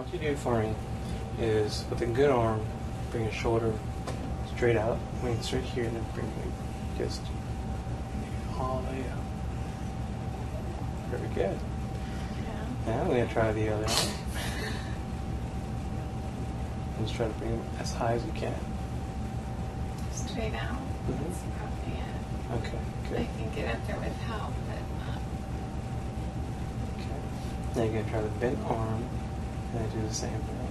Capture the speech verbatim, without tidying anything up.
want you to do for me is, with a good arm, bring your shoulder straight out, lean straight here, and then bring it just all the way up. Very good. Yeah. Now we're going to try the other arm. And just try to bring it as high as you can. Straight out. Mm-hmm. That's probably it. Okay, good. I can get up there with help, but not. Okay. Now you're going to try the bent arm, and then do the same thing.